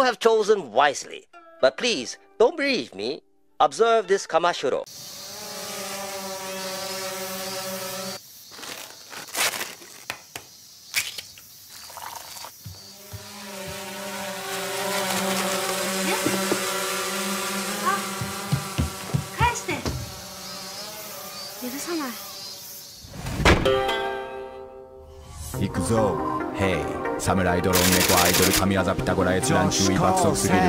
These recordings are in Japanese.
have chosen wisely. But please, don't believe me. Observe this kamashuro. 行くぞ。ヘイ、侍ドローン猫アイドル神業ピタゴラ閲覧注意爆速すぎる。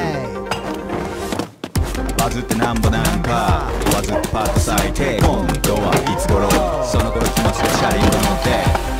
バズってなんぼなんかバズってパッと咲いて、今度はいつ頃、その頃気持ちで車輪を乗って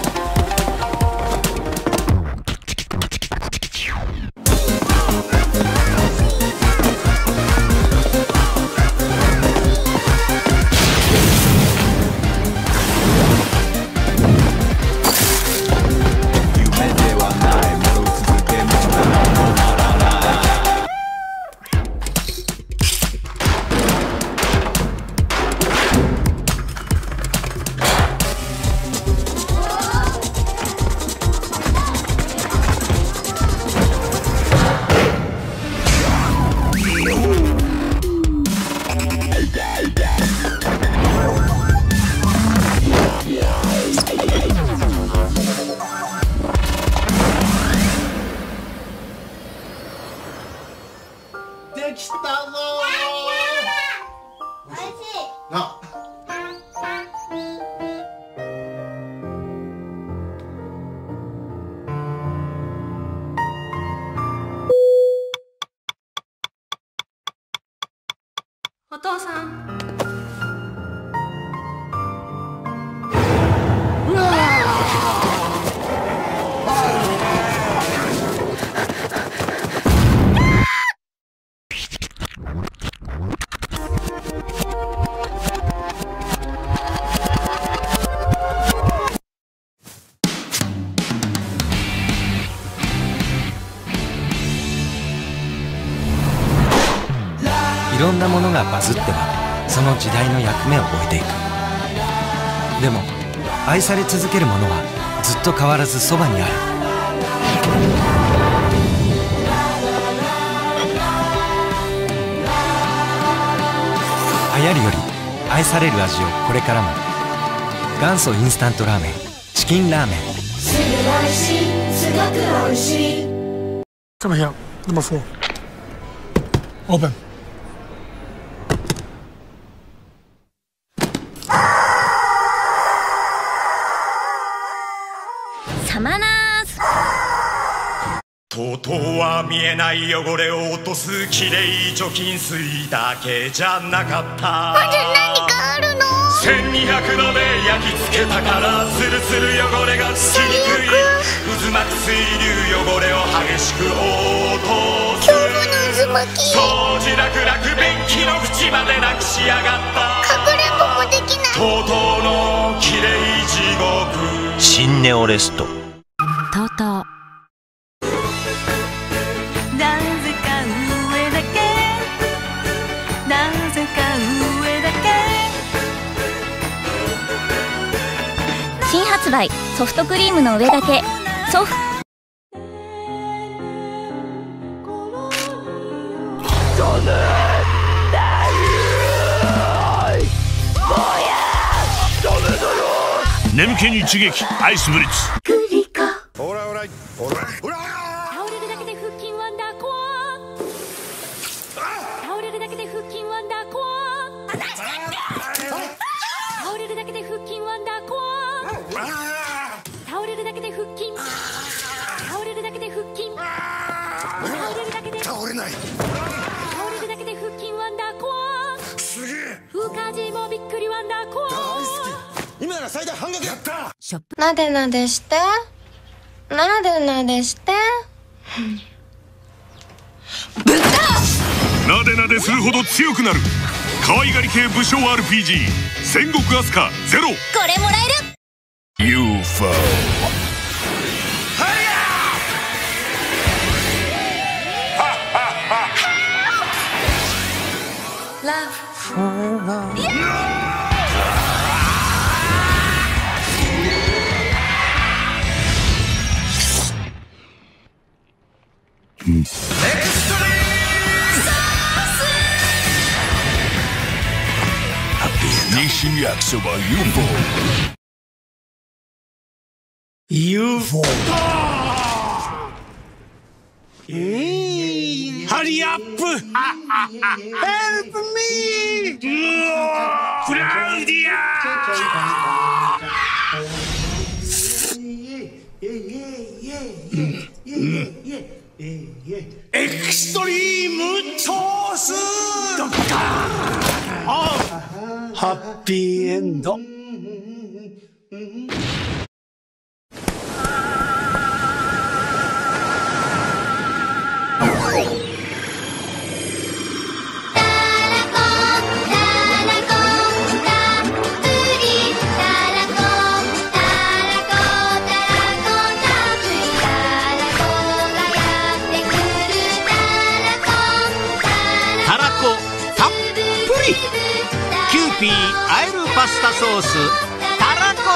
できたぞー。おいしいな。 お父さん。 うわいろんなものがバズってはその時代の役目を終えていく。でも愛され続けるものはずっと変わらずそばにある。流行るより愛される味をこれからも。元祖インスタントラーメン、チキンラーメン。 すぐ美味しい、すごく美味しい。 Come here, number 4. Open. サマナース。 とうとうは見えない汚れを落とすきれい除菌水だけじゃなかった。 まだ何かあるの 1200度で焼き付けたからツルツル汚れがつきにくい。渦巻く水流汚れを激しく落とす。 恐怖の渦巻き。 掃除楽々便器の縁までなくしやがった。 かくれんぼもできない。 とうとうのきれい地獄。 新ネオレスト。 とうとう。 なぜか上だけ、なぜか上だけ。 新発売、ソフトクリームの上だけ。ソフ眠気に一撃アイスブリッツ。 ほらほらほらほら。 倒れるだけで腹筋ワンダーコア。倒れるだけで腹筋ワンダーコア。倒れるだけで腹筋ワンダーコア。倒れるだけで腹筋。倒れるだけで腹筋。倒れるだけで。 倒れない。 倒れるだけで腹筋ワンダーコア。 すげえ。 風カジもびっくりワンダーコア。 今なら最大半額やった。 なでなでして。なでなでして。 なでなでするほど強くなる可愛がり系武将 RPG 戦国アスカゼロ。 これもらえる。 UFO。 ラブ。 え新焼きそば UFO。 ハリアップ。ヘルプミー。クラウディア。エクストリームトース。ドッカーン。ハッピーエンド。 キューピーあえるパスタソースたらこ。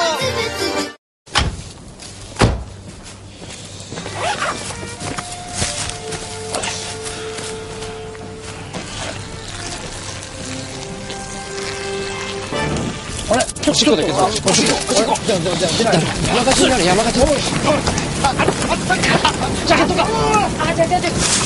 あれ、ちょっとだけさ、おしっこ。じゃあ、山勝ちになる、山勝ち。ジャケットか。じゃあ。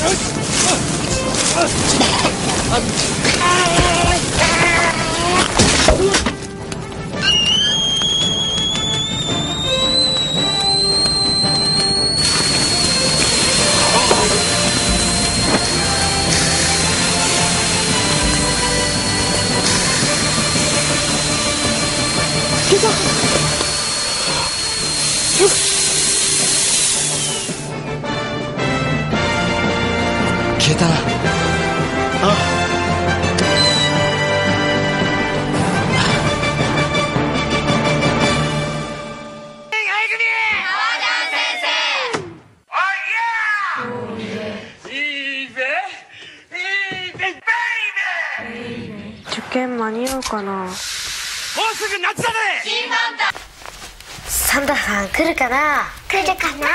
消えたな。 受験間に合うかな。 もうすぐ夏だね。 サンタさん来るかな。来るかな。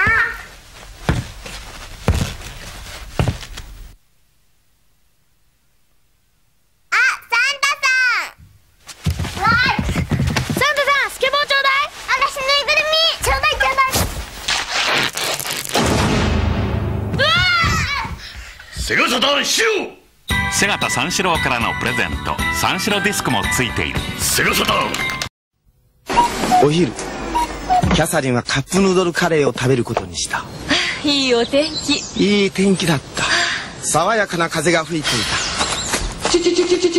セガサターンシロー。 セガタ三四郎からのプレゼント、三四郎ディスクもついている。 セガサターン。 お昼、キャサリンはカップヌードルカレーを食べることにした。 いいお天気。 いい天気だった。爽やかな風が吹いていた。チーズ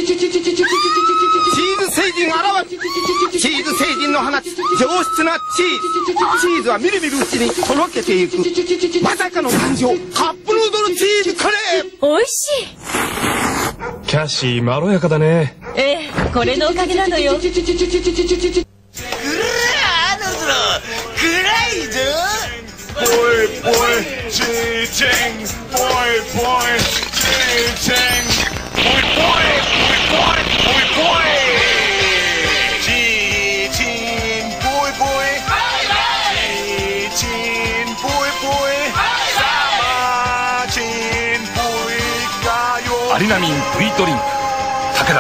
星人現る。チーズ星人の放つ上質なチーズはみるみるうちにとろけていく。まさかの誕生、カップヌードルチーズカレー。 おいしい。 キャッシーまろやかだね。 ええ、これのおかげなのよ。 暗いぞ。ボイボイチーチンボイボイチーチンボイボイボイボイボイボイチーチンボイボイチーチンボイボイサマーチンボイガヨ。 アリナミン V ドリンク武田。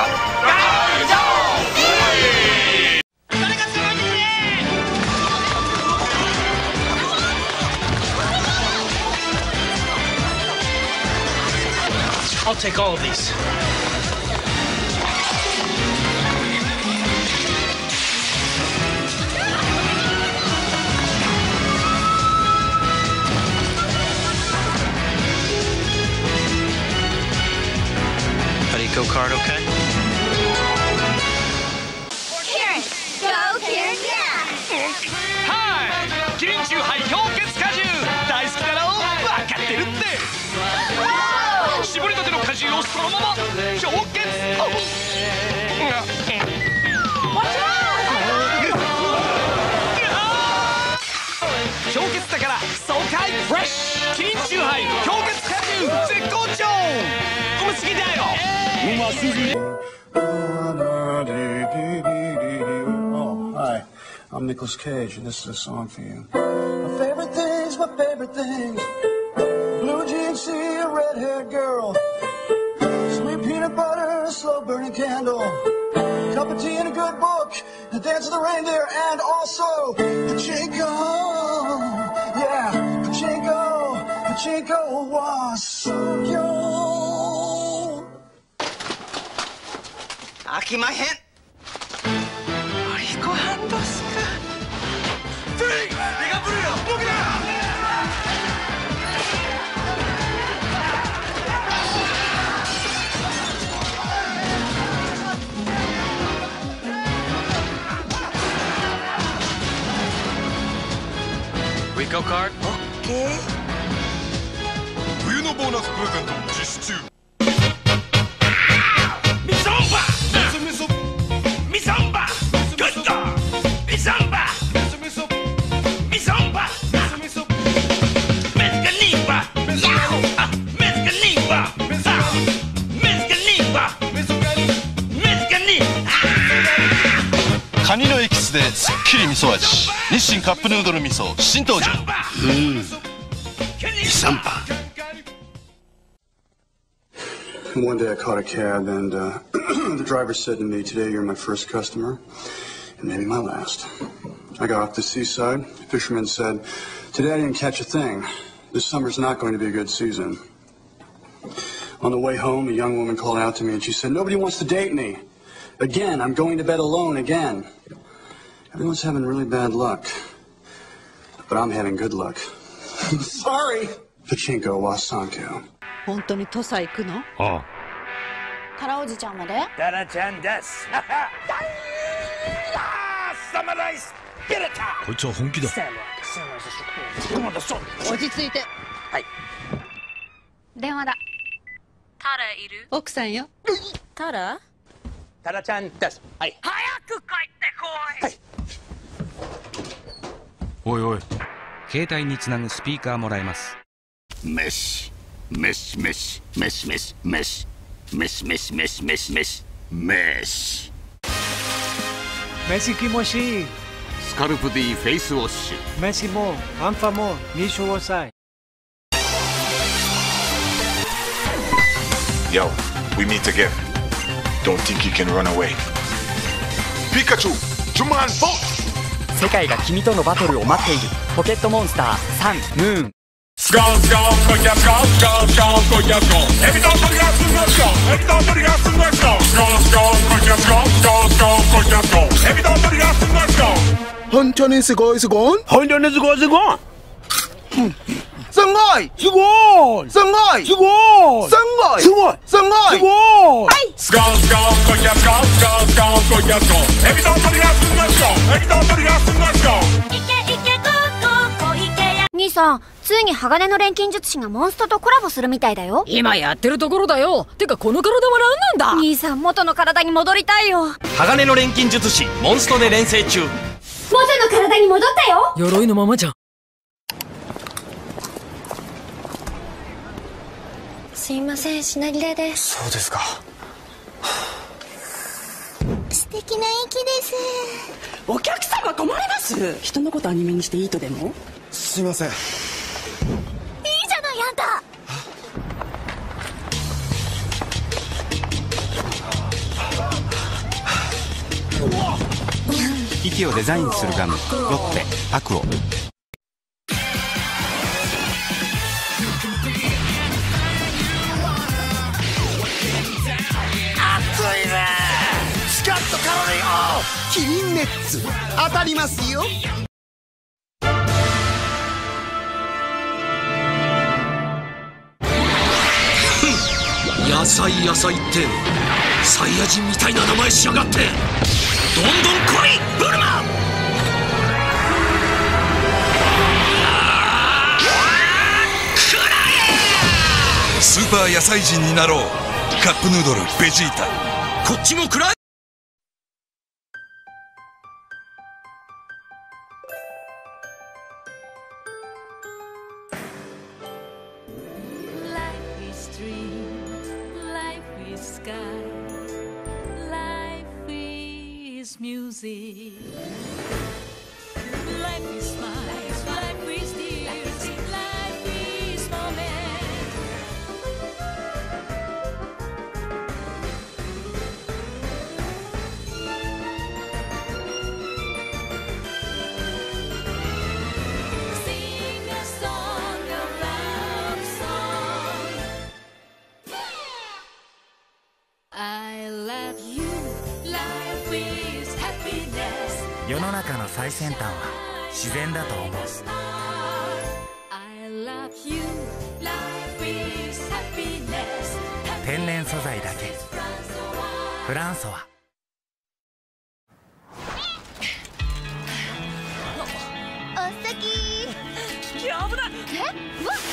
I'll take all of these. Go card, okay? Karen, go Karen, yeah. はい、キリンチューハイ氷結果汁大好きだろ。分かってるって。絞りたての果汁をそのまま氷結。氷結だから爽快フレッシュ。キリンチューハイ氷結果汁絶好調。飲みすぎだよ。うますぎ。 Oh, hi. I'm Nicolas Cage, and this is a song for you. My favorite things. Blue jeans, see a red-haired girl. Sweet peanut butter, slow-burning candle. cup of tea and a good book, the dance of the reindeer, and also pachinko. Yeah, pachinko was so good. 飽きまへん。 マリコハンドスか。フリー、メガブルよ。動くな。 Rico card? Okay. 冬のボーナスプレゼント実施中。 ミソンバミソンバグッドミソンバミソンバメスカニーバヤホーあメスカニーバメスカニーバメスカニカニのエキスですっきり味噌味。日清カップヌードル味噌新登場。 ミサンパ。One day I caught a cab and the driver said to me, "Today you're my first customer and maybe my last." I got off the seaside. The fisherman said, "Today I didn't catch a thing. This summer's not going to be a good season." On the way home, a young woman called out to me and she said, "Nobody wants to date me. Again, I'm going to bed alone again." Everyone's having really bad luck, but I'm having good luck. Sorry. Pachinko wa sanku. 本当に土佐行くの？ ああ。 タラおじちゃんまで？ タラちゃんです。サムライスピレタ。 こいつは本気だ。 落ち着いて。 はい。 電話だ。 タラいる？奥さんよ。 タラ？ タラちゃんです。はい。 早く帰ってこい。 おいおい。携帯につなぐスピーカーもらえます。 メシメシメシメシメシメシメシメシメシメシメシメシメシキモシースカルプ D フェイスウォッシュメシもアンファもミシュウォサイ Yo, we meet again. Don't think you can run away. Pikachu, Juman Bolt! 世界が君とのバトルを待っているポケットモンスターサン、ムーンスコースコースコキャスコースコースコースコキャスコースエビと鳥がすんごいスコースエビと鳥がすんごいスコースコースコースコキャスコースコースコースコキャスコースエビと鳥がすんごいスコース本当にすごいすごい本当にすごいすごいすごいすごいすごいすごいすごいすごいすごいすごいスコースコースコキャスコースコースコースコキャスコースエビと鳥がすんごいスコースエビと鳥がすんごいスコースいけいけゴーゴー小池屋兄さん、ついに鋼の錬金術師がモンストとコラボするみたいだよ。 今やってるところだよ。てかこの体は何なんだ。 兄さん、元の体に戻りたいよ。 鋼の錬金術師モンストで連成中。 元の体に戻ったよ。 鎧のままじゃん。 すいません、品切れです。 そうですか。 素敵な息です。 お客様困ります。人のことアニメにしていいとでも？ すいません。 いいじゃないあんた。 息をデザインするガムロッテアクオ。 熱いね。スカッとカロリーオフ。キリンネッツ当たりますよ。 野菜ってサイヤ人みたいな名前しやがって。どんどん来いブルマ。 スーパー野菜人になろう。カップヌードルベジータ。 こっちも食らえ。 Music. Life is smiles, life is tears, life is moment. 世の中の最先端は自然だと思う。天然素材だけフランソワ。 お先。 危ない。 うわっ。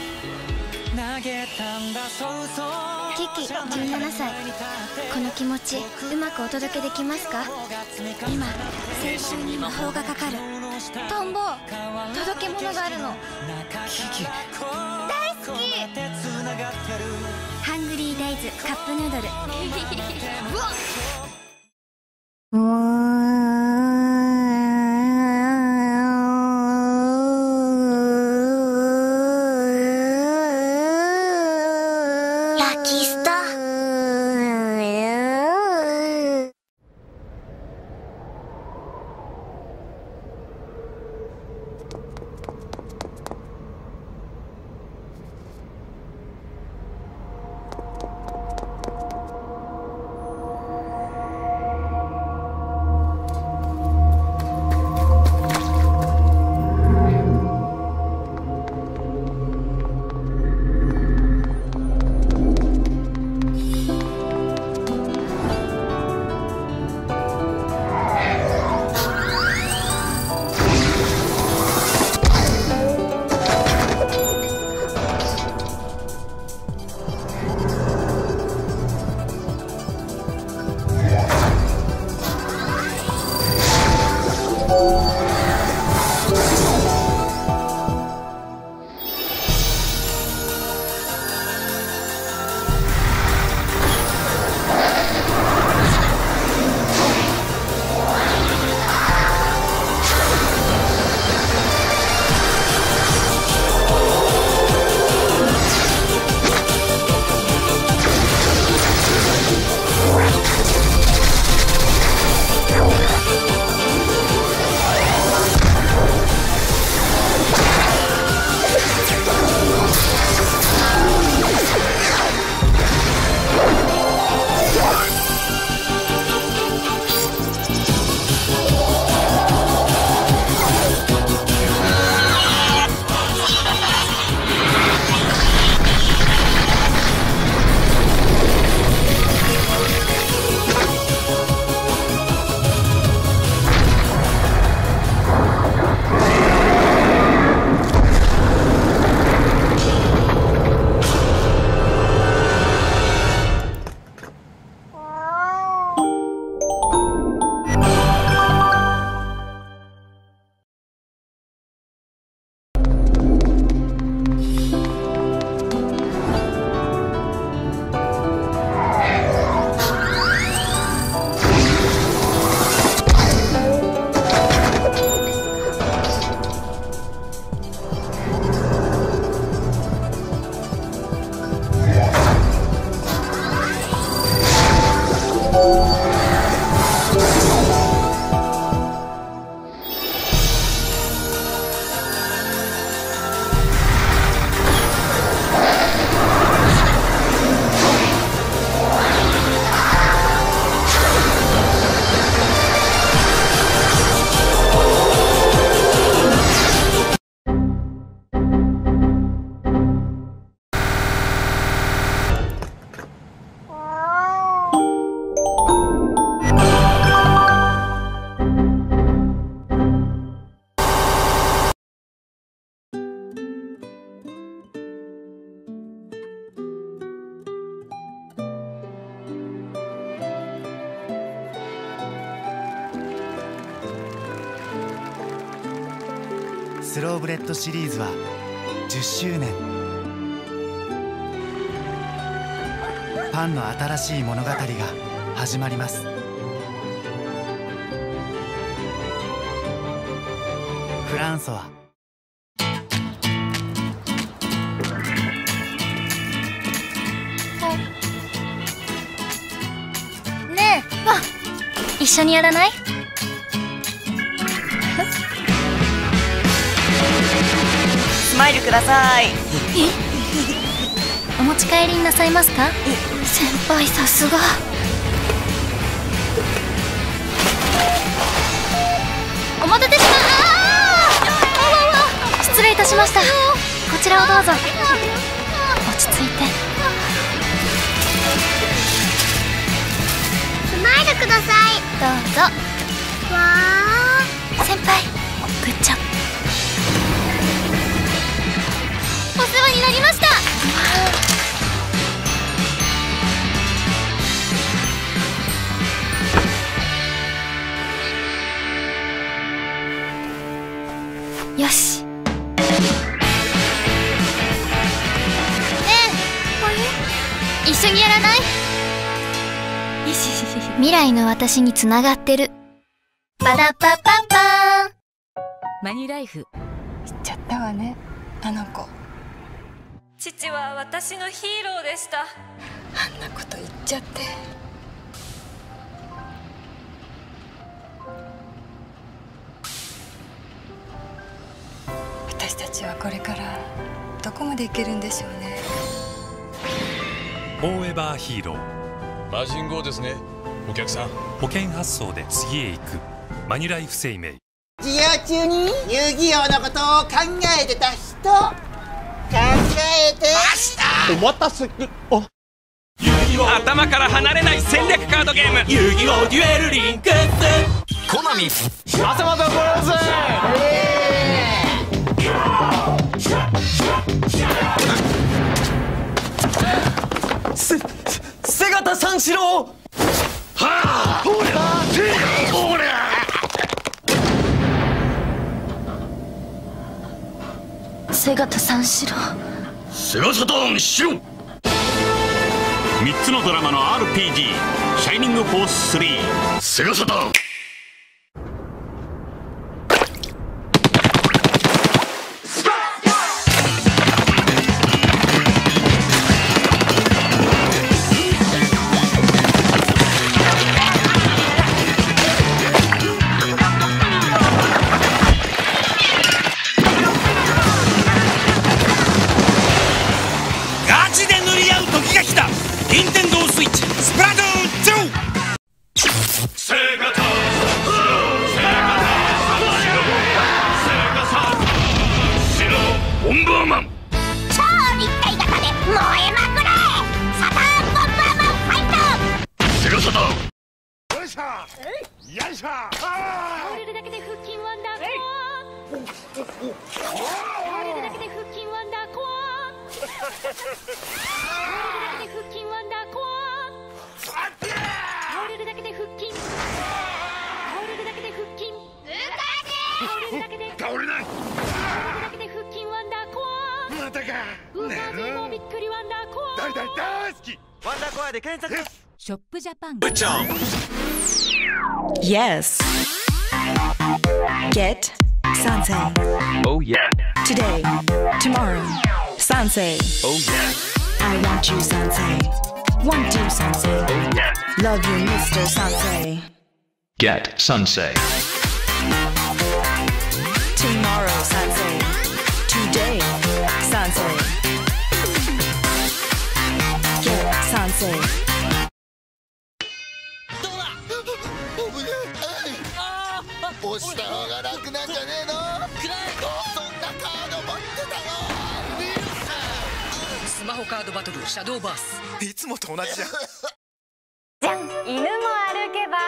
キキ17歳。この気持ちうまくお届けできますか？今青春に魔法がかかる。トンボ届け物があるの。キキ大好き。ハングリーデイズカップヌードル。うわっ。 スローブレッドシリーズは10周年。パンの新しい物語が始まります。フランソワ。 ねえ、わっ、一緒にやらない？ スマイルください。 お持ち帰りになさいますか？先輩さすが。 ました。こちらをどうぞ。落ち着いて。 スマイルください。 どうぞ。 わー。 先輩、グッジョブ。お世話になりました。よし。一緒にやらない？未来の私につながってる。パラパパパーン。 マニュライフ。 言っちゃったわね、あの子。 父は私のヒーローでした。 あんなこと言っちゃって。私たちはこれからどこまで行けるんでしょうね。 フォーエバーヒーロー。 マジン号ですね、お客さん。 保険発送で次へ行く。マニュライフ生命。 授業中に遊戯王のことを考えてた人、考えてました。 お待たせ。 頭から離れない戦略カードゲーム、遊戯王デュエルリンクス。コナミまたまた来ようぜ。 瀬形三四郎。はあ、ほらほら。 瀬形三四郎。 セガサターンしろ。3つのドラマの RPG、シャイニングフォース3、セガサターン。 ショップジャパン。 Yes. Get Sansei. Oh yeah. Today, tomorrow, Sansei. Oh yeah. I want you, Sansei. Want you, Sansei. Oh yeah. Love you, Mr. Sansei. Get Sansei. Tomorrow, Sansei. Today, Sansei. Get Sansei. 押した方が楽なんじゃねえの？そんなカード持ってたよ。 スマホカードバトルシャドーバース。 いつもと同じじゃん。 じゃん、犬も歩けば。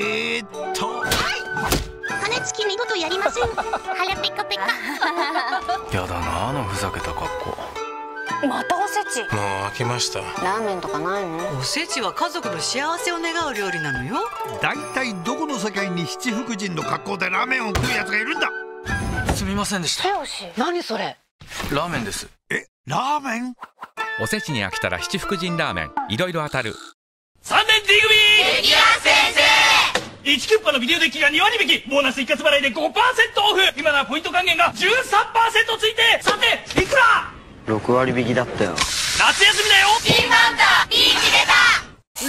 羽つき見事やりません。腹ペコペコ。 やだな、あのふざけた格好。 またおせち。 もう飽きました。 ラーメンとかないの？ おせちは家族の幸せを願う料理なのよ。 だいたいどこの世界に七福神の格好でラーメンを食うやつがいるんだ。 すみませんでした。 何それ？ ラーメンです。 ラーメン？ おせちに飽きたら七福神ラーメン、いろいろ当たる。 3年 D 組劇団先生。1キュッパのビデオデッキが2割引き、ボーナス一括払いで 5% オフ。今ならポイント還元が 13% ついて、さていくら ？6割引きだったよ。 夏休みだよ。ピンマンだ。ビーチ出た。 倒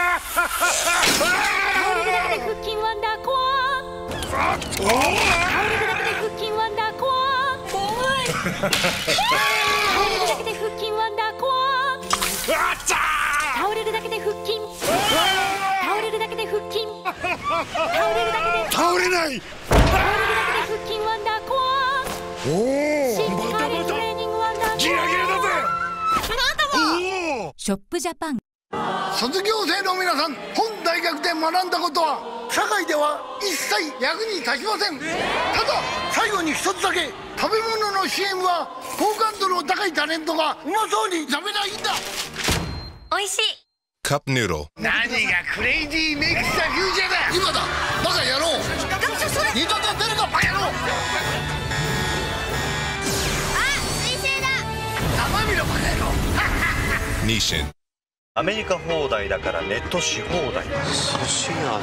れるだけで腹筋ワンダーコア。倒れるだけで腹筋ワンダーコア。倒れるだけで腹筋ワンダーコア。倒れるだけで腹筋。倒れるだけで腹筋。倒れるだけで。 倒れない。 倒れるだけで腹筋ワンダーコア。 おお。 しっかりショップジャパン。 卒業生の皆さん、本大学で学んだことは社会では一切役に立ちません。ただ最後に一つだけ、食べ物の CM は好感度の高いタレントがうまそうに食べないんだ。 おいしい。 カップヌードル。 何がクレイジーメイクしたフューチャーだ。今だバカ野郎、二度と出るかバカ野郎。 水星だ。 生身のバカ野郎。 ニーシン。 アメリカ放題だからネットし放題。 寿司屋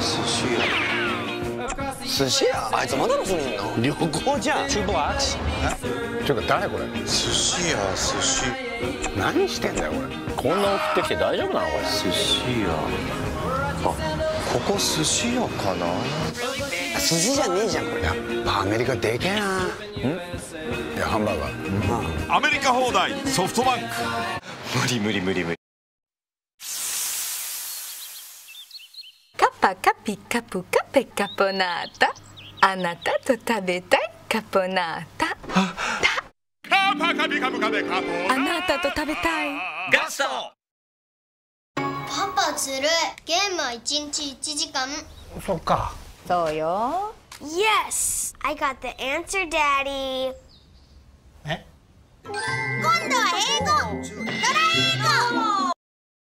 寿司屋あいつまだのそれいんの。旅行じゃん。厨房アクシちょっと誰これ。 寿司屋寿司何してんだよこれ。 こんな送ってきて大丈夫なのこれ。寿司屋あここ寿司屋かな。寿司じゃねえじゃんこれ。やっぱアメリカでけえな。いやハンバーガー、 アメリカ放題ソフトバンク。 無理。 カパカピカプカペカポナータ。あなたと食べたいカポナータ。 カパカピカプカペカポナータ。 あなたと食べたいガスト。 パパずるい。ゲームは1日1時間。 そっか。 そうよ。 Yes! I got the answer, Daddy. え？ 今度は英語。ドラ英語。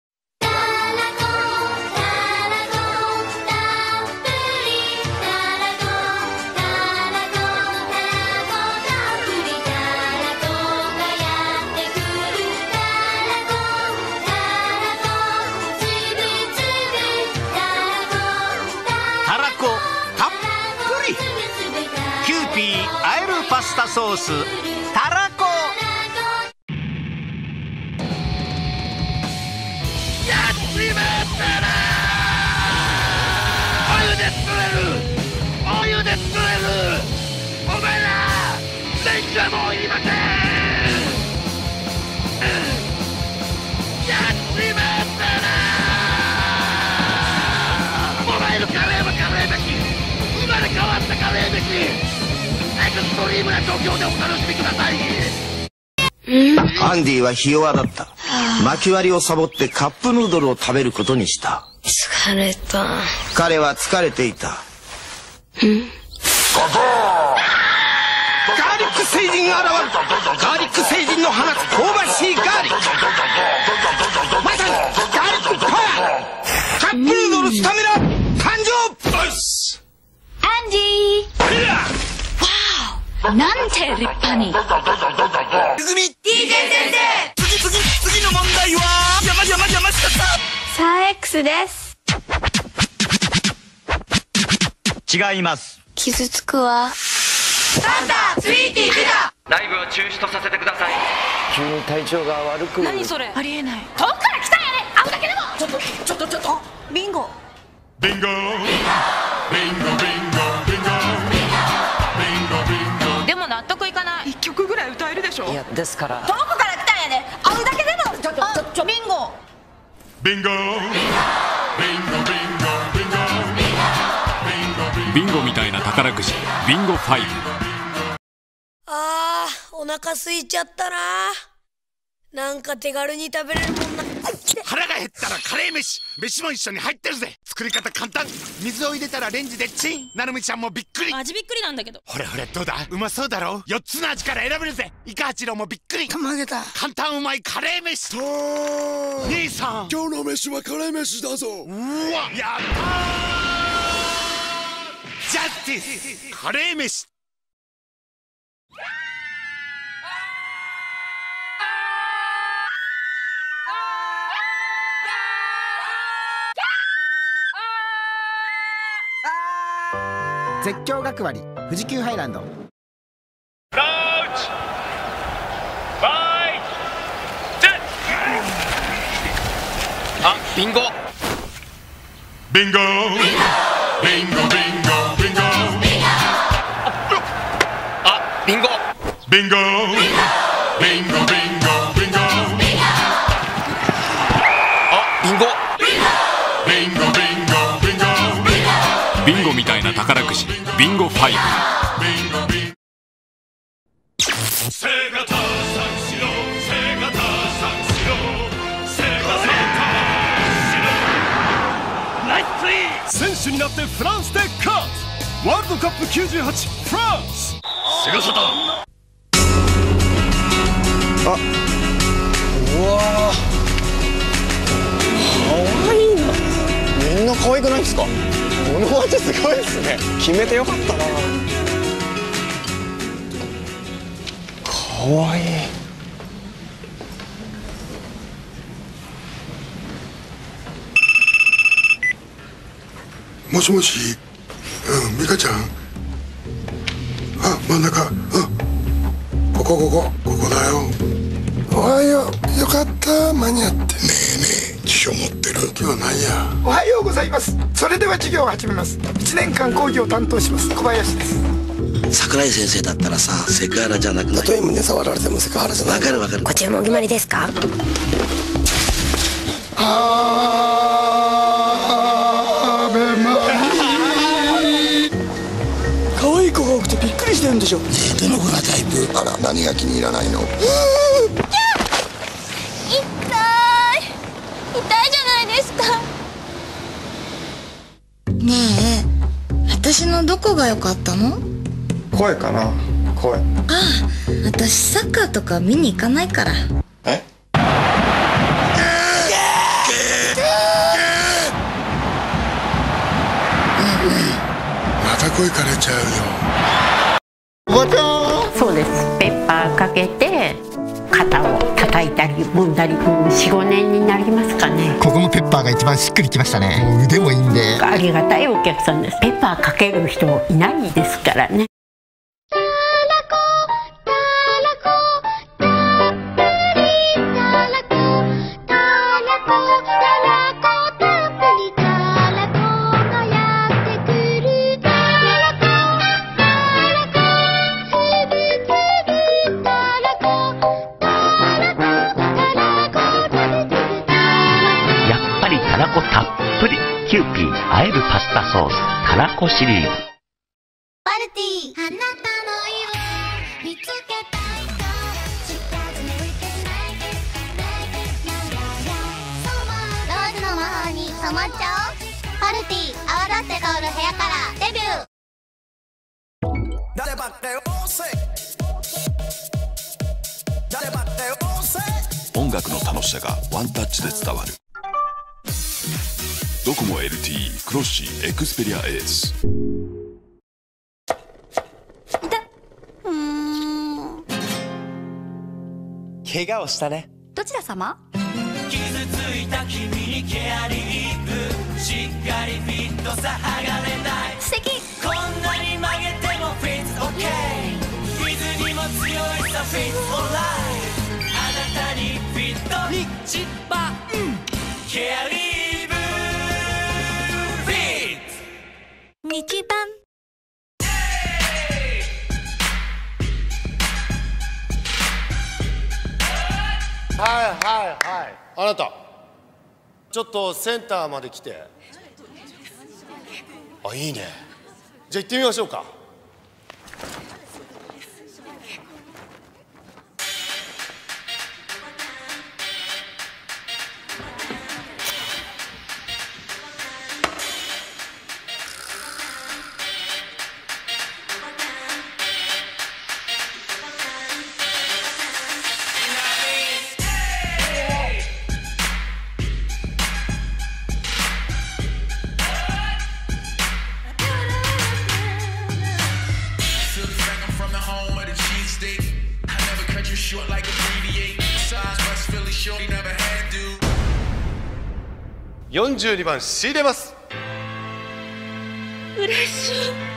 たらこたっぷり。キューピーあえるパスタソースたらこ。 やっちまったな。お湯で釣れる。お湯で釣れる。お前ら電気はもういりません。やっちまったな。もらえるカレーはカレー飯。生まれ変わったカレー飯。エクストリームな状況でお楽しみください。 アンディはひ弱だった。薪割りをサボってカップヌードルを食べることにした。 疲れた。 彼は疲れていた。ガーリック星人が現れた。ガーリック星人の放つ香ばしいガーリック。まさにガーリックパワー。カップヌードルスタミナ誕生。 アンディー。わお、なんて立派に。 泉 DJ 先生。次の問題は山下さん。 3X です。 違います。 傷つくわ。 サンタスイーティーピザ。 ライブを中止とさせてください。 急に体調が悪く。 何それ。ありえない。 遠くから来たんやね。会うだけでも。 ちょっとビンゴ。 ビンゴビンゴでも納得いかない。1曲ぐらい歌えるでしょ。 いやですから。 遠くから来たんやね。会うだけでも。ちょビンゴ。 ビンゴビンゴみたいな宝くじビンゴ5。 あー、お腹空いちゃったな。なんか手軽に食べれるもんな。 腹が減ったらカレー飯。飯も一緒に入ってるぜ。作り方簡単。水を入れたらレンジでチン。なるみちゃんもびっくり。 味びっくりなんだけど。 ほれどうだ。うまそうだろ。4つの味から選べるぜ。イカ八郎もびっくり。 たまげた。 簡単うまいカレー飯。兄さん、 今日の飯はカレー飯だぞ。 うわ、やったー。ジャスティスカレー飯。 絶叫学割富士急ハイランド。 あ、ビンゴビンゴビンゴビンゴビンゴ。 あ、ビンゴビンゴビンゴビンゴビンゴ。 あ、ビンゴビンゴビンゴビンゴ。 ビンゴみたいな宝くじビンゴ5。 背がたさんしろ、背がたさんしろ、背がた選手になってフランスで勝つ。ワールドカップ98フランス。セガサタン。 あ、うわー、かわいいな。みんな可愛くないですか？この味すごいですね。決めてよかったな。かわいい。 もしもし、美香ちゃん。あ、真ん中。ここだよ。おはよう。よかった、間に合って。ねえねえ、辞書持ってる？今日はないや。 おはようございます。それでは授業を始めます。1年間講義を担当します小林です。 桜井先生だったらさ、セクハラじゃなくない？ たとえ胸触られてもセクハラじゃない。 わかる。 ご注文決まりですか？ 可愛い子が多くてびっくりしてるんでしょ。ねえ、どの子がタイプ？あら、何が気に入らないの？ 痛いじゃないですか。 ねえ、私のどこが良かったの？ 声かな、声。 ああ、私サッカーとか見に行かないから。 え？また声枯れちゃうよ。 おばちゃん。そうです。ペッパーかけて肩を叩いたり揉んだり、4、5年になりますかね。 ここのペッパーが一番しっくりきましたね。もう腕もいいんでありがたいお客さんです。ペッパーかける人いないですからね。 たらこたっぷりキューピーあえるパスタソースたらこシリーズ。 パルティー、あなたの色見つけたいと近づいてないローズの魔法に染まっちゃおう。パルティー、泡立って香る部屋からデビュー。誰ばっかよ誰ばっかよ音楽の楽しさがワンタッチで伝わる。ドコモ LTE クロッシーエクスペリアエース。 怪我をしたね。 どちら様？ 傷ついた君にケアリープしっかりフィットさ剥がれない。 素敵。 こんなに曲げてもフィット OK。水にも強いさフィットオーライ。あなたにフィット一番ケアリー日版。 はいあなたちょっとセンターまで来て。あ、いいね。じゃあ行ってみましょうか。42番仕入れます。 嬉しい。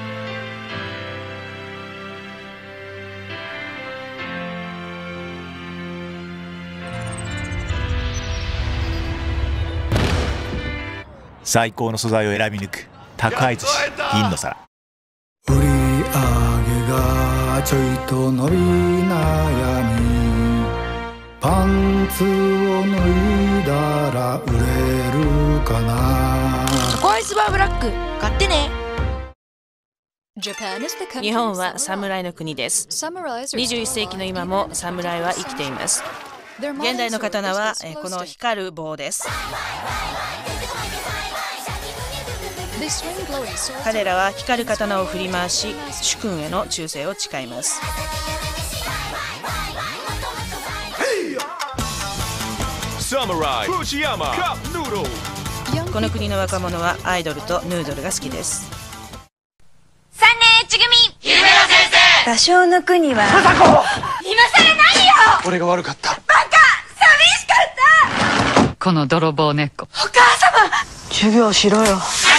最高の素材を選び抜く宅配寿司銀の皿。 売り上げがちょいと伸び悩み、パンツを脱いだら売れるかな。 タコアイスバーブラック買ってね。日本は侍の国です。21世紀の今も侍は生きています。現代の刀はこの光る棒です。 彼らは光る刀を振り回し主君への忠誠を誓います。この国の若者はアイドルとヌードルが好きです。 3年 H 組姫野先生、 場所を抜くには今さら何よ。 俺が悪かった。 バカ、寂しかった。 この泥棒猫。 お母様、 授業しろよ。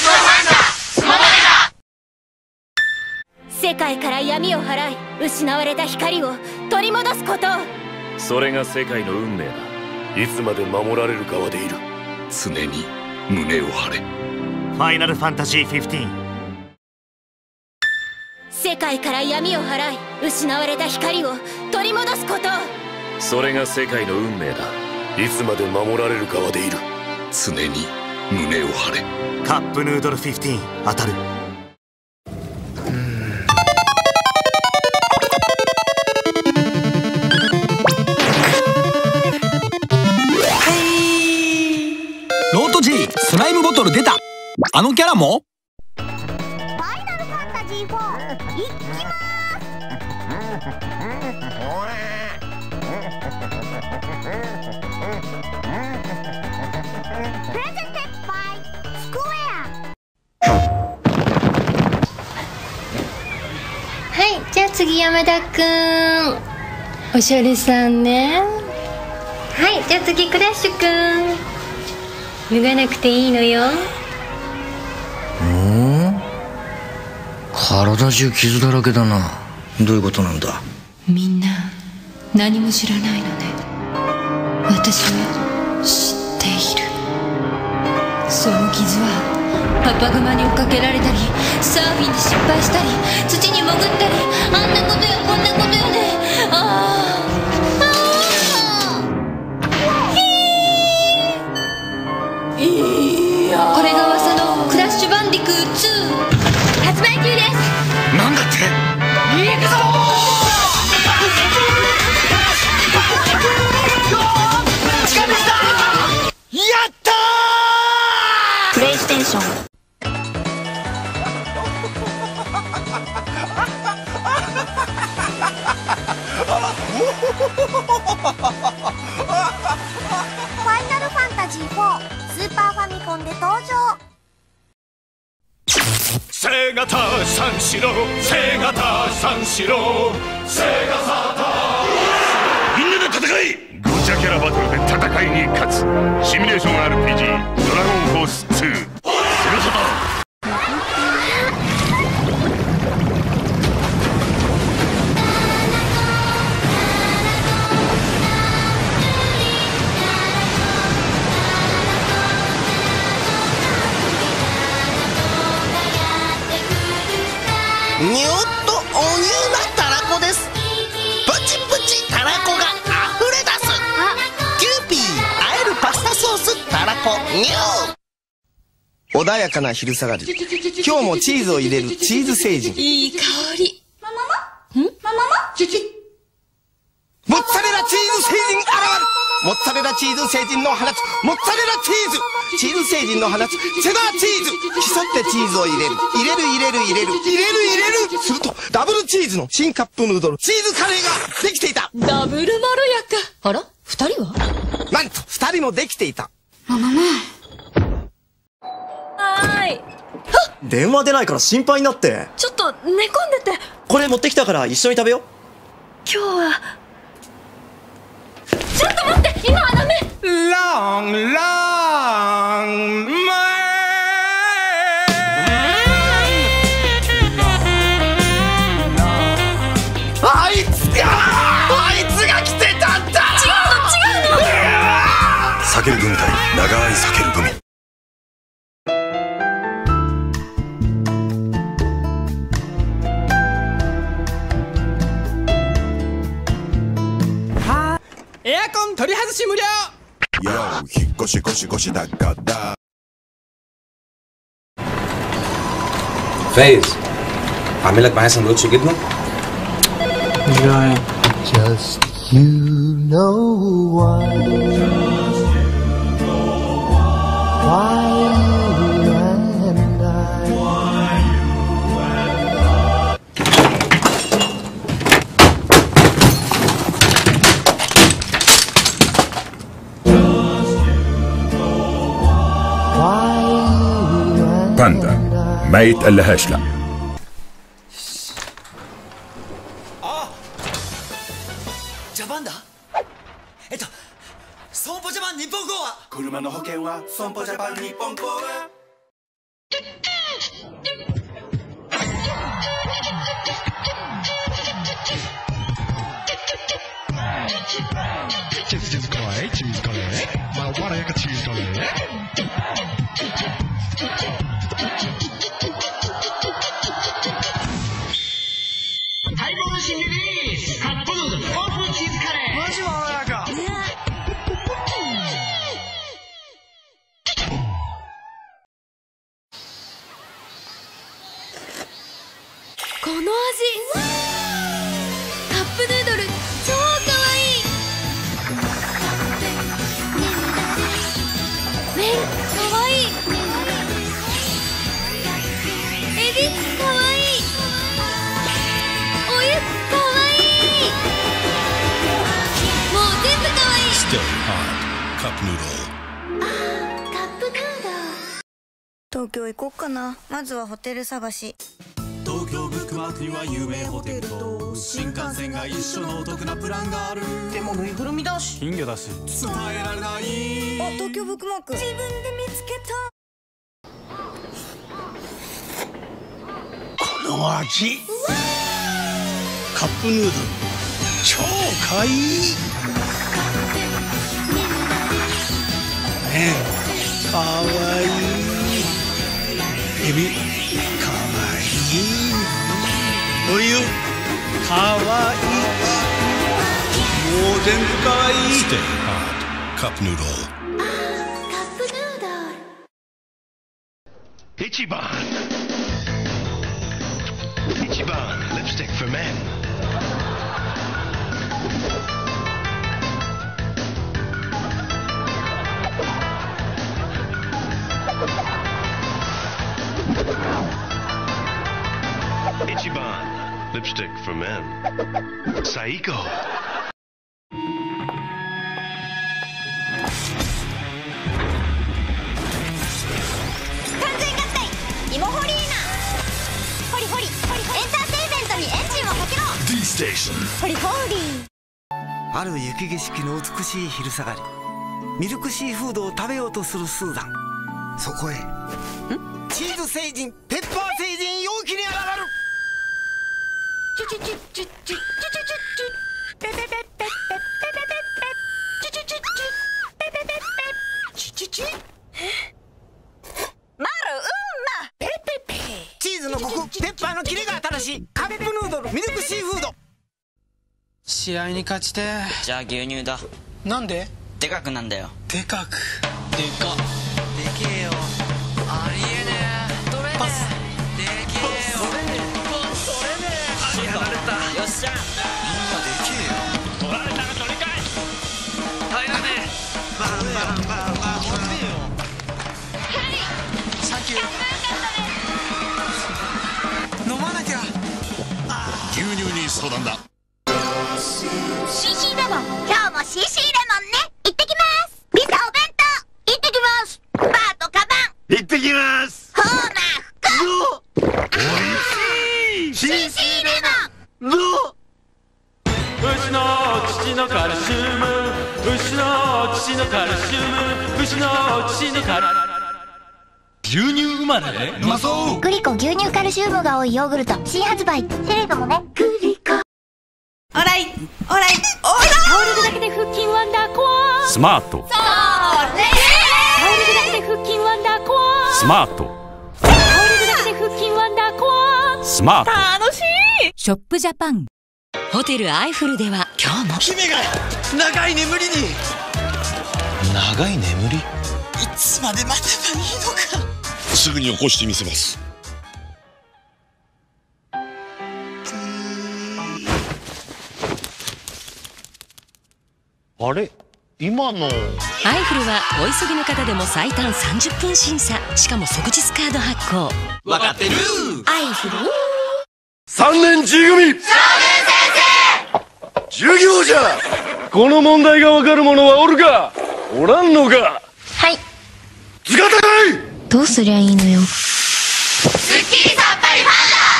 世界から闇を払い失われた光を取り戻すこと。 それが世界の運命だ。いつまで守られる側でいる。 常に胸を張れ。 ファイナルファンタジー15。 世界から闇を払い失われた光を取り戻すこと。 それが世界の運命だ。いつまで守られる側でいる。 常に胸を張れ。 カップヌードル15当たる。 ロート G スライムボトル出た。あのキャラもファイナルファンタジー4いきます。プレゼンテッドバイスクエア。 はい、じゃあ次山田くん。おしゃれさんね。はい、じゃあ次クラッシュくん。脱がなくていいのよ。 体中傷だらけだな。どういうことなんだ。 みんな何も知らないのね。私は知っている。その傷はパパグマに追っかけられたり、サーフィンで失敗したり、土に潜ったり、あんなことやこんなことよね。これが噂のクラッシュバンディクー2発売中です。 なんだって。 いくぞー。近道だ。やったー。 プレイステーション。 ファイナルファンタジー4スーパーファミコンで登場。 セガタ三四郎、セガタ三四郎、セガサタみんなで戦い。ゴチャキャラバトルで戦いに勝つシミュレーション RPG ドラゴンフォース2。セガサタにょっとおニューなたらこです。プチプチたらこがあふれ出す。キューピーあえるパスタソースたらこニュー。 穏やかな昼下がり。今日もチーズを入れるチーズ星人。 いい香り。 ママモッツァレラチーズ星人現る。モッツァレラチーズ星人の放つモッツァレラチーズ。チーズ星人の放つチェダーチーズ。競ってチーズを入れる。入れる入れる入れる入れる入れる。するとダブルチーズの新カップヌードルチーズカレーができていた。 ダブルまろやか。あら、二人はなんと二人もできていた。 はーい。 電話出ないから心配になって。 ちょっと寝込んでて。 これ持ってきたから一緒に食べよう。 今日はちょっと待って、今はダメ。 ロンロン前。あいつが来てたんだ。 違うの。 避けるグミ対長い避けるグミ。 エアコン取り外し無料。 引っ越しゴシゴシだから。 فايز اعمل لك معايا سندوتش جبنه. Just you know why you and I باندا ما يتقلهاش لا. ジャパンだ。損保ジャパン日本号は車の保険は損保ジャパン日本号はチーズカレーチーズカレーまあ我がチーズカレー待望の新リリースカップヌードルオープンチーズカレーマジはやかこの味カップヌードル超かわいい麺かわいいエビかわいいお湯かわいいもう全部かわいい Still hot cup noodle カップヌードル東京行こっかな。まずはホテル探し。 東京ブックマークには有名ホテルと新幹線が一緒のお得なプランがある。でもぬいぐるみだし金魚だし伝えられない。 あ、東京ブックマーク自分で見つけこの味カップヌードル超かわいい。麺かわいい。エビかわいい。お湯かわいい。もう全部かわいい。 Stay hot cup noodle カップヌードル。 一番lipstick for men Ichiban lipstick for men Saiko 完全合体イモホリーナホリホリホリエンターテインメントにエンジンをかけろ D Station ホリホーリー。 ある雪景色の美しい昼下がり、ミルクシーフードを食べようとするスーザン。そこへチーズ星人ペッパー星人容器に現る。チュチュチュチュチュチュチュチュペペペペペペペペペチュチュチュチュペペペペチュチュチュマルウンマペペペチーズのコクペッパーのキレが新しいカップヌードルミルクシーフード。 試合に勝ちてじゃあ牛乳だ。なんで？でかくなんだよ。でかくでかでけえよ。ありえねえ。取れねえ。パスでけえよ。取れねえ。取れねえ。足やられた。よっしゃ。みんなでけえよ。取られたら取り返す。入らねえ。バンバンバンバン持ってよ。サンキュー。飲まなきゃ。 牛乳に相談だ。 CC レモン今日も CC レモンね。行ってきます。ビザお弁当行ってきます。バーとカバン行ってきます。 ホーナー服おいしい CC レモンどう牛の父のカルシウム牛の父のカルシウム牛の父のカル牛乳生まれうまそう。 グリコ牛乳カルシウムが多いヨーグルト新発売。セレブもね。グリコオライオライタオルだけで腹筋ワンダーコアスマートそれタオルだけで腹筋ワンダーコアスマートタオルだけで腹筋ワンダーコアスマート。 楽しい。ショップジャパンホテルアイフルでは今日も姫が長い眠りに。長い眠りいつまで待てばいいのか。 すぐに起こしてみせます。 あれ今のアイフルはお急ぎの方でも最短30分審査、しかも即日カード発行。 わかってる。 アイフル 3年 G 組少年先生授業じゃ。この問題がわかる者はおるかおらんのか。 はい。 図が高い。 どうすりゃいいのよ。 きりさっぱりファ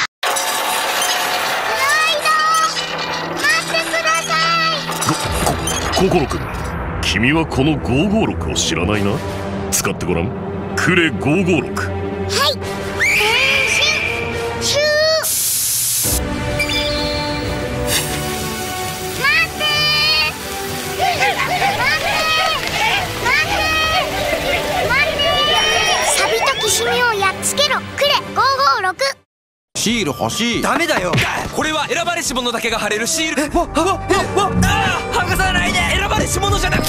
ンタ。待ってください。 心くん、君はこの556を知らないな。使ってごらん。クレ556。 はい。変身シュー。待ってサビときしみをやっつけろ。クレ556。 シール欲しい。ダメだよ、これは選ばれし者だけが貼れるシール。剥がさないで。選ばれし者じゃなくて。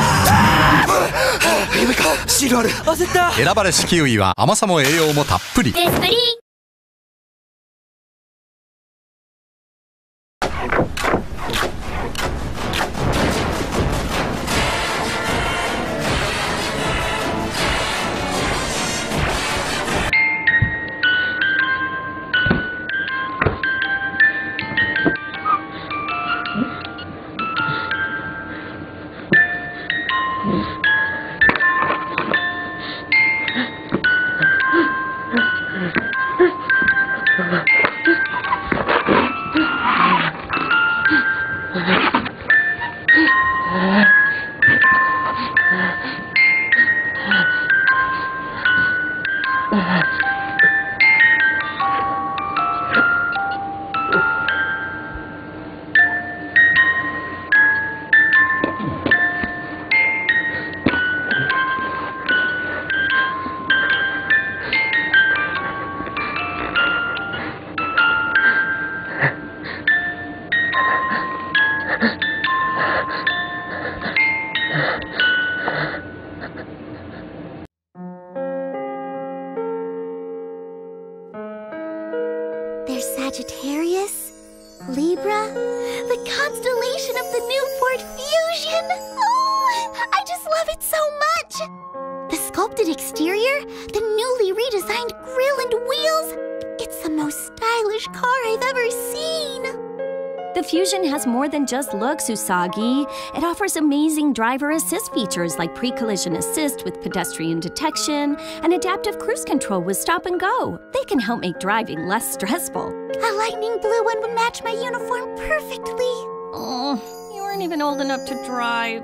夢か、シールある。焦った。 選ばれしキウイは甘さも栄養もたっぷり。 デスプリー。There's Sagittarius, Libra, the constellation of the new Ford Fusion. Oh, I just love it so much. The sculpted exterior, the newly redesigned grille and wheels. It's the most stylish car I've ever seen. The Fusion has more than just looks, Usagi. It offers amazing driver assist features like pre-collision assist with pedestrian detection and adaptive cruise control with stop and go. They can help make driving less stressful. A lightning blue one would match my uniform perfectly. Oh, you aren't even old enough to drive.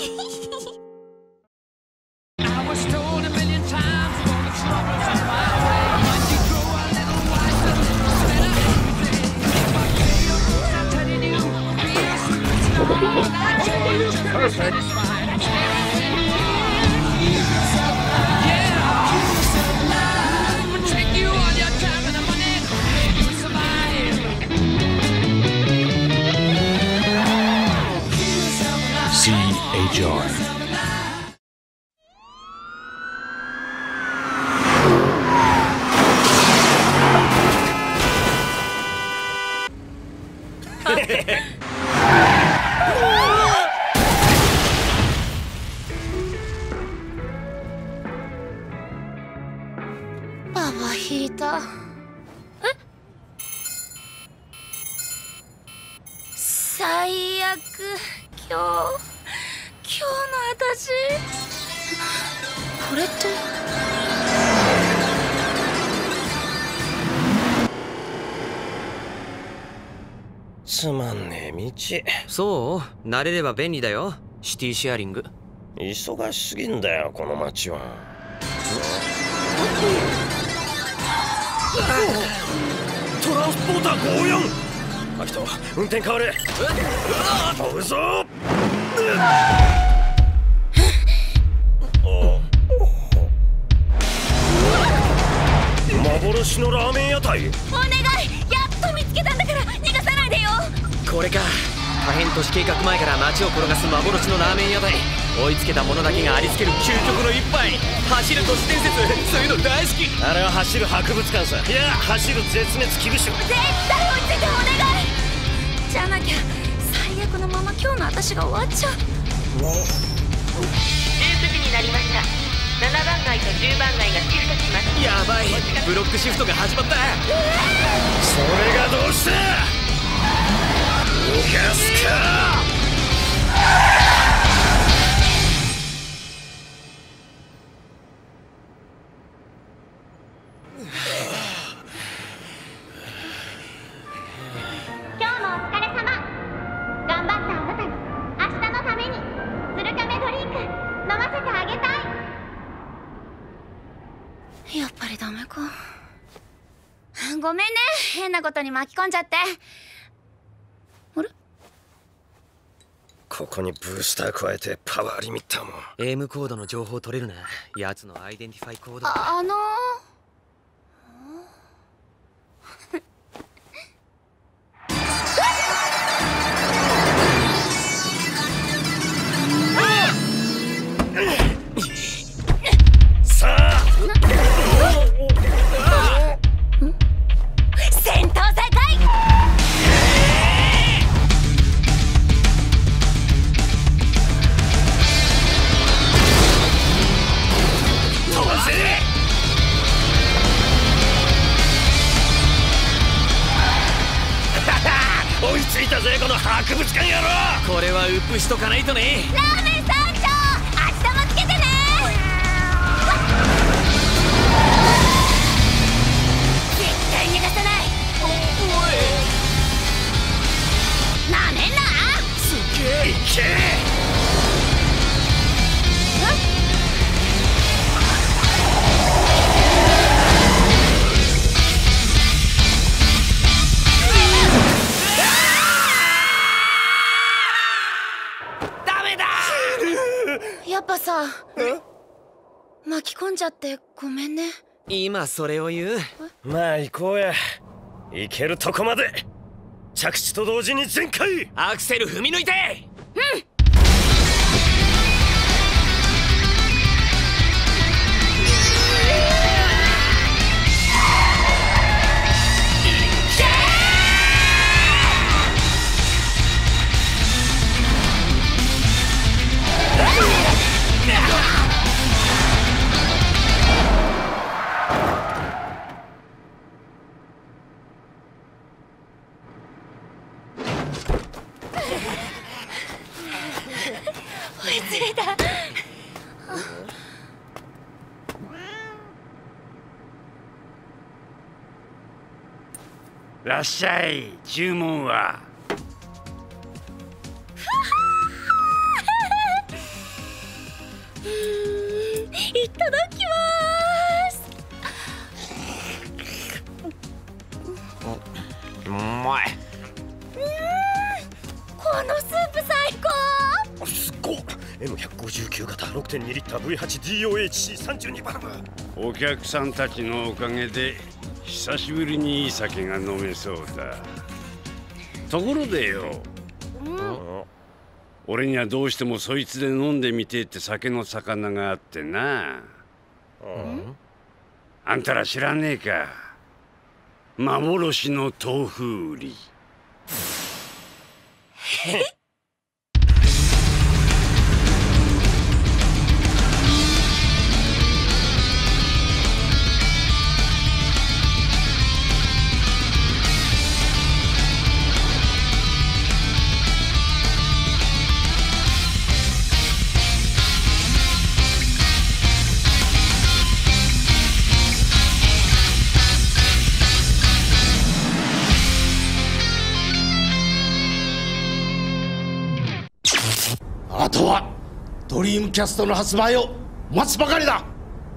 I was told a million times all the troubles on my way. When you grow a little wiser, better everything. I'm telling you, be a superstar. Perfect. CHR ババ引いた。最悪。今日の私。これって。 つまんねえ道。 そう、慣れれば便利だよ。シティシェアリング。 忙しすぎんだよこの街は。トランスポーター54。アキト、運転変われ。飛ぶぞ。幻のラーメン屋台。 お願い、やっと見つけたんだから逃がさないでよ。 これか。可変都市計画前から街を転がす幻のラーメン屋台。追いつけた者だけがありつける究極の一杯。走る都市伝説、そういうの大好き。 あれは走る博物館さ。いや、走る絶滅危惧種。 絶対追いついてお願い。じゃなきゃ最悪のまま今日の私が終わっちゃう。 19時になりました。7番街と10番街がシフトします。 やばい、ブロックシフトが始まった。 それがどうした。逃がすか。 ダメか。ごめんね、変なことに巻き込んじゃって。あれ？ ここにブースター加えてパワーリミッターも。 エイムコードの情報取れるな。やつのアイデンティファイコード。 さあ戦闘再開。 飛ばせ。追いついたぜこの博物館野郎。 これはウップしとかないとね。 ラーメン村長、明日もつけてね。絶対逃がさない。なめんな。 すげえ。いけ。 やっぱさ、巻き込んじゃってごめんね。 今それを言う？ まあ行こうや。行けるとこまで。着地と同時に全開。 アクセル踏み抜いて。 うん。追いついた。 らっしゃい。注文は？ いただきます。 うまい。 このスープ最高。 すっごっ。M159 型 6.2 リッター V8DOHC32 バルブ。 お客さんたちのおかげで久しぶりにいい酒が飲めそうだ。ところでよ、俺にはどうしてもそいつで飲んでみてって酒の魚があってな。あんたら知らねえか。幻の豆腐売り。 あとはドリームキャストの発売を待つばかりだ。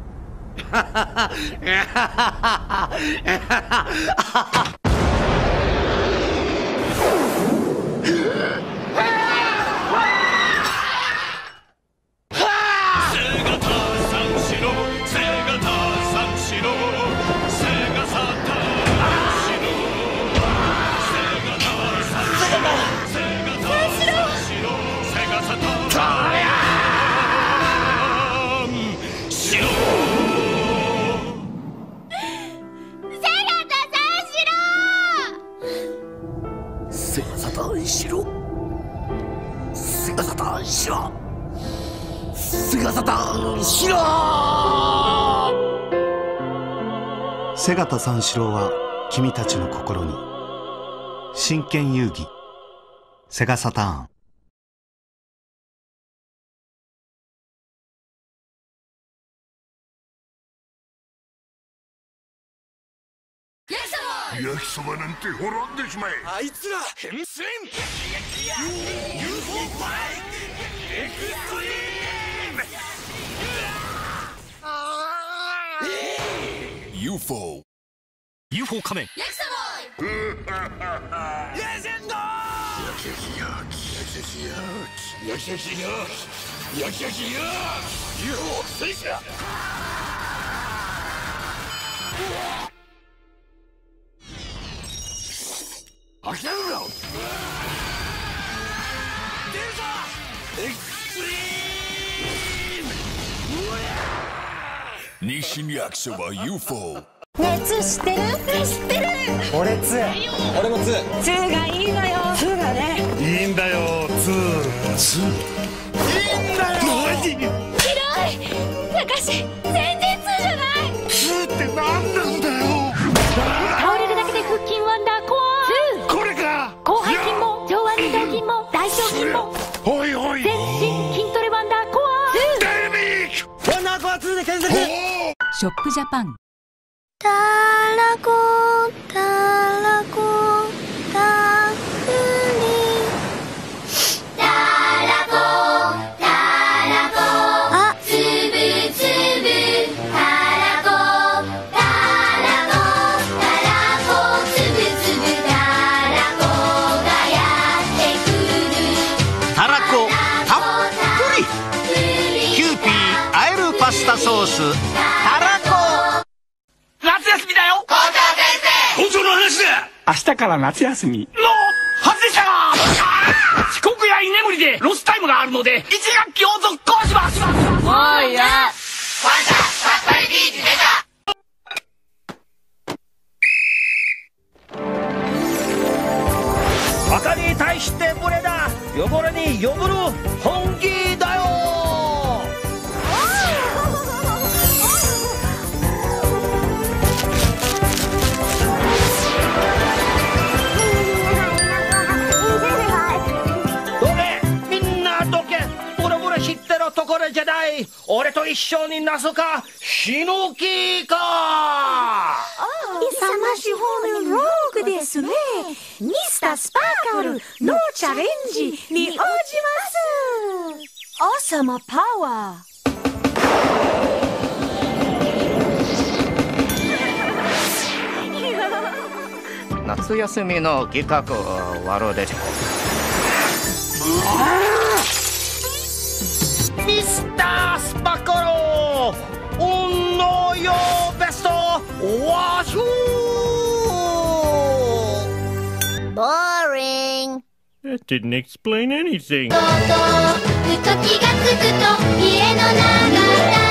セガタ三四郎は君たちの心に。真剣遊戯セガサターン。 焼きそばなんて滅んでしまえ。 あいつら変身。 UFO ファイトエクストリーム。 UFO UFO 仮面レジェンド日清焼きそば UFO 熱知ってる？知ってる。 俺も2 がいいのよ。2がね。 いいんだよ2 いいんだよひどい。昔全然2じゃない。 2って何なんだよ。 倒れるだけで腹筋ワンダーコア2。 これか。 広背筋も上腕二頭筋も大腸筋もおいおい全身筋トレワンダーコアデミックワンダーコア2で検索。 ショップジャパン。 たらこたらこたふりたらこたらこあつぶつぶたらこたらこたらこつぶつぶたらこがやってくるたらこたっぷりキューピーあえるパスタソースたらこ。 夏休みだよ。校長先生。校長の話だ。 明日から夏休みのはずでしたが遅刻や居眠りでロスタイムがあるので1学期を続行します。 もういや。 ファンタさっぱりビーチ出た。 赤に対してブレだ。汚れに汚る本気だよ。知ってるところじゃない。俺と一緒になすか死ぬ気か。 勇ましほどローグですね。ミスタースパーカルノーチャレンジに応じます。王様パワー。夏休みの企画終わるでしょ。 ミスタースパカロー運のよベストワシュー。 Boring. That didn't explain anything. とうとうふと気がつくと家の中だ